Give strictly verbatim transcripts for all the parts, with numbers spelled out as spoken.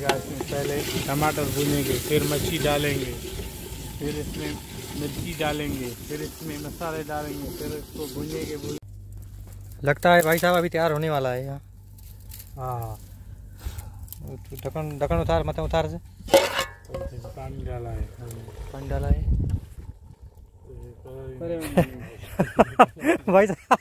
इसमें पहले टमाटर भूनेंगे, फिर मच्छी डालेंगे, फिर इसमें मिर्ची डालेंगे, फिर इसमें मसाले डालेंगे, फिर इसको भूनेंगे भून लगता है भाई साहब अभी तैयार होने वाला है यहाँ। हाँ ढक्कन ढक्कन उतार, मतलब उतार से पानी डाला है, पानी डाला है भाई साहब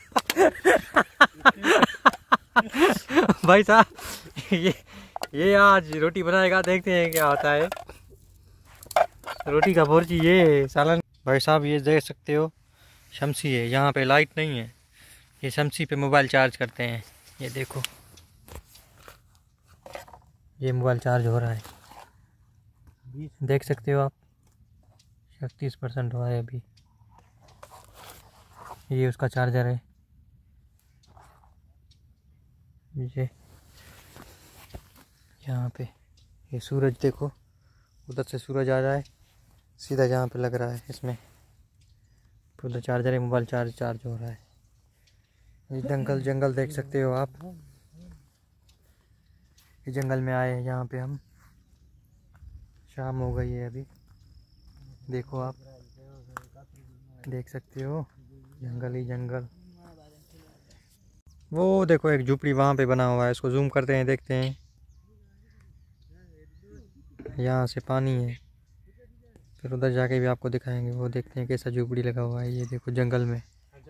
भाई साहब ये ये आज रोटी बनाएगा, देखते हैं क्या होता है। रोटी का बोर्ची ये सालन। भाई साहब ये देख सकते हो शमसी है, यहाँ पे लाइट नहीं है, ये शमसी पे मोबाइल चार्ज करते हैं। ये देखो ये मोबाइल चार्ज हो रहा है, देख सकते हो आप, छत्तीस परसेंट हुआ है अभी। ये उसका चार्जर है। ये यहाँ पे ये सूरज देखो, उधर से सूरज आ रहा है सीधा जहाँ पे लग रहा है इसमें, उधर चार्जर है, मोबाइल चार्ज चार्ज हो रहा है। ये जंगल जंगल देख सकते हो आप, ये जंगल में आए हैं यहाँ पे हम। शाम हो गई है अभी, देखो आप देख सकते हो जंगल ही जंगल। वो देखो एक झुपड़ी वहाँ पे बना हुआ है, इसको जूम करते हैं, देखते हैं। यहाँ से पानी है, फिर उधर जाके भी आपको दिखाएंगे, वो देखते हैं कैसा झुपड़ी लगा हुआ है। ये देखो जंगल में।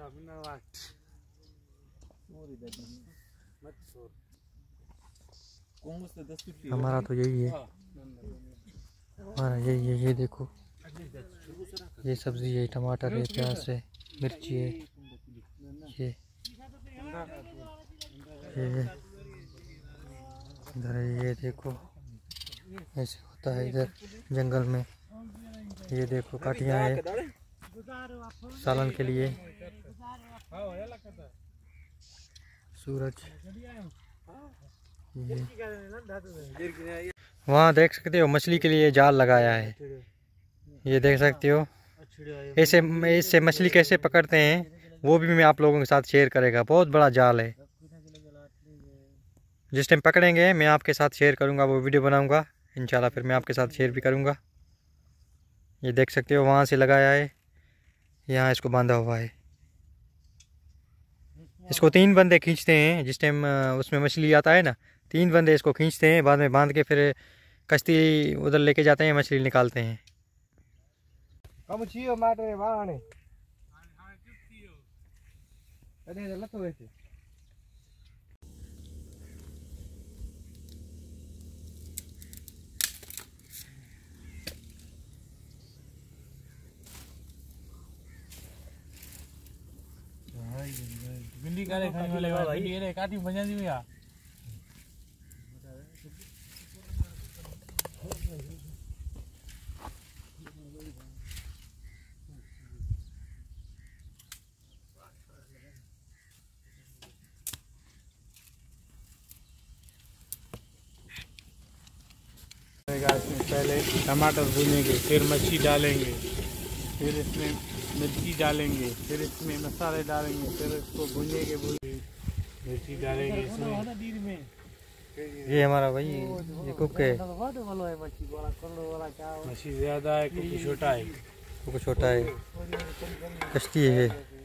हमारा तो यही है, हमारा यही है। ये देखो ये सब्जी है, टमाटर है, प्याज है, मिर्ची है। ये ये इधर ये देखो ऐसे होता है इधर जंगल में। ये देखो काटियाँ है सालन के लिए। सूरज वहाँ देख सकते हो मछली के लिए जाल लगाया है, ये देख सकते हो। ऐसे इससे मछली कैसे पकड़ते हैं वो भी मैं आप लोगों के साथ शेयर करेगा। बहुत बड़ा जाल है, जिस टाइम पकड़ेंगे मैं आपके साथ शेयर करूंगा, वो वीडियो बनाऊंगा इंशाल्लाह, फिर मैं आपके साथ शेयर भी करूंगा। ये देख सकते हो वहाँ से लगाया है, यहाँ इसको बांधा हुआ है। इसको तीन बंदे खींचते हैं, जिस टाइम उसमें मछली आता है ना, तीन बंदे इसको खींचते हैं, बाद में बांध के फिर कश्ती उधर लेके जाते हैं, मछली निकालते हैं। भिंडी का खाने वाले भाई, भिंडी ने काटी बजा दी भैया। इसमें पहले टमाटर भूनेंगे, फिर मच्छी डालेंगे, फिर इसमें मिर्ची डालेंगे, फिर इसमें मसाले डालेंगे, फिर इसको भूनेंगे भूनेंगे मिर्ची डालेंगे इसमें। ये हमारा भाई ये कुक है, मच्छी ज्यादा है, कुक छोटा है, कुक छोटा है, कश्ती है।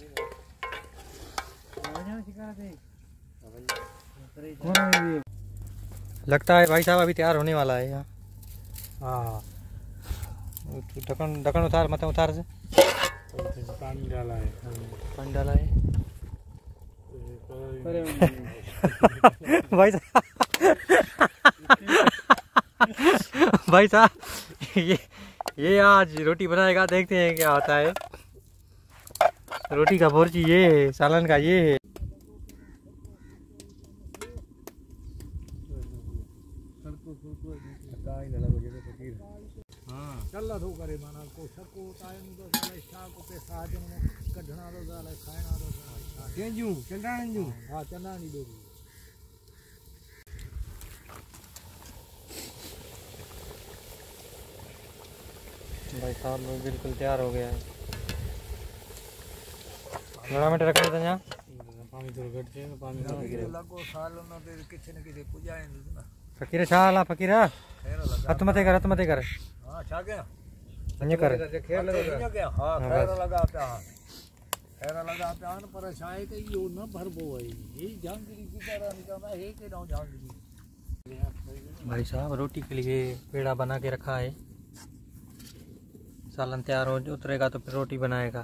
लगता है भाई साहब अभी तैयार होने वाला है यहाँ। हाँ ढक्कन ढक्कन उतार, मतलब उतार से पानी डाला है, पानी डाला है भाई साहब भाई साहब ये ये आज रोटी बनाएगा, देखते हैं क्या होता है। रोटी का बोर्ची ये है, सालन का ये है। चल दो करे माना को सको टाइम दो साले शाह को पे साजन में कढना दो साले खाना दो साले केंजू चंडाणजू। हां चंडाणी दो भाई साहब बिल्कुल तैयार हो गया है। थोड़ा मिनट रख देते हैं पानी थोड़ा घट जाए, पानी लगो साल ना ते किथे न किथे पुजाए ना फकीर छाला फकीर हथ मथे कर हथ मथे कर हां छा गया अन्य कर खेर लगा हां खैर लगा पिया खैर लगा पिया न पर छाए के यो न भरबो है ये झांगरी की तरह निकलना है के ना झांगरी। भाई साहब रोटी के लिए पेड़ा बना के रखा है, सालन तैयार हो उतरेगा तो फिर रोटी बनाएगा।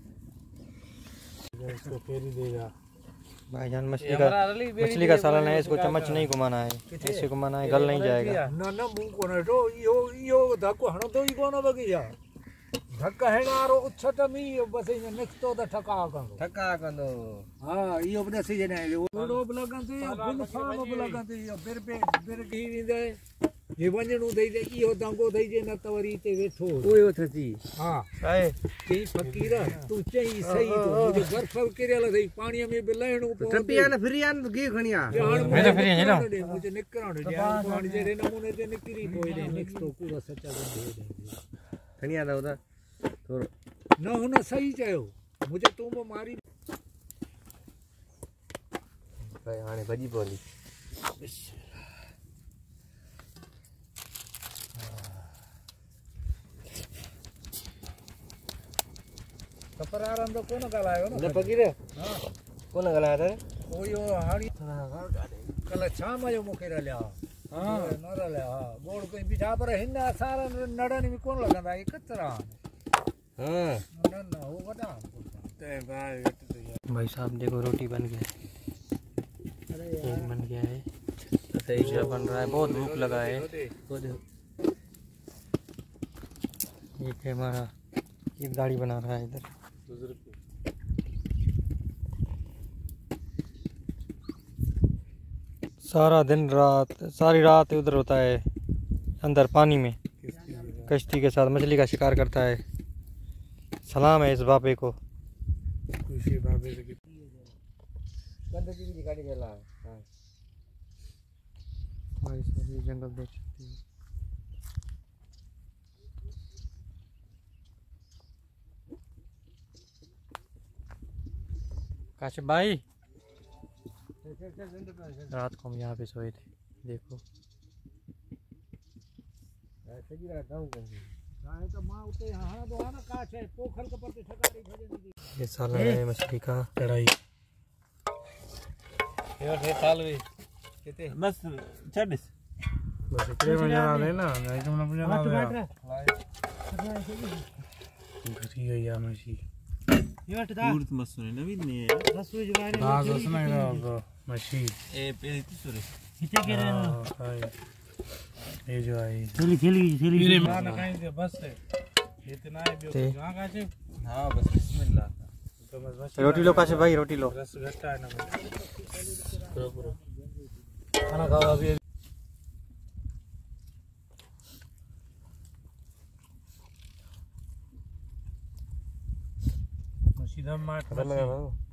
इसको फेरी देगा भाईजान मछली का मछली का सालन है, इसको चम्मच नहीं घुमाना है, ऐसे घुमाना है गल नहीं जाएगा। ना ना मुंह को न तो यो यो धक्को हण तो ही कोन बगिया धक्का है नारो उछट मी बस इन निकतो द ठका कंदो ठका कंदो हां यो बने से जने ओडो लगन से फुल फाम लगन से यो बिर पे बिर ढी दे ये वंजणू दई दे यो दंगो दई जे न तवरी ते वेठो ओयो थती हां काए ती फकीर तू चई सही तो मुझे बर्फ केरेला थई पानी में बिलाणू पो टपिया न फिरियान घी खणिया मेरे फिरिया ना मुझे निकराण दे पानी जे नमूने ते निकरी कोई दे निकतो पूरा सच्चा दे दे खणिया दा उदा तो न हुन सही चयो मुझे तू में मारी भाई हाने भजी बोली कपरारन तो कोन गलायो न फकीर हां कोन गलाया रे ओ यो हाड़ी कल शाम जो मुखे रल्या हां न रल्या गोड़ कोई बिठा पर हिंदा सारा नडन में कोन लगंदा ये कचरा हां न न वो बता ते भाई भाई साहब देखो रोटी बन गया, अरे यार बन गया है, सही से बन रहा है, बहुत भूख लगा है। एक है हमारा एक गाड़ी बना रहा है इधर सारा दिन रात सारी रात उधर होता है अंदर पानी में कश्ती के साथ मछली का शिकार करता है। सलाम है इस बाबे को। खुशी बाबे से गंदगी की गाड़ी चला हां भाई साहब ये जंगल देख सकते हैं। काशिफ भाई रात को हम यहाँ पे सोए थे, देखो ऐसे ही रहता हूं कहीं चाहे तो मां उते हां तो ना काछ है पोखर के परते ठकाड़ी भजन दी ये सालन है मछली का चढ़ाई ये थे साल भी किते बस छब्बीस बस इतने में जाना है ना नहीं तो ना पुजा ना घरी गई है मछली ये हटदा दूर मत सुने नवीन ने रसोई जवारे हां बस नहीं रहा मछली ए पे सुरे किते के रहे ये जो आई खेली खेली खेली मेरे मान कहीं से बस है इतना है जो कहां का से हां बस बिस्मिल्लाह तो बस बस रोटी लो काशिफ भाई रोटी लो। रस घटा है ना पूरा पूरा खाना खाओ अभी मछली दम मार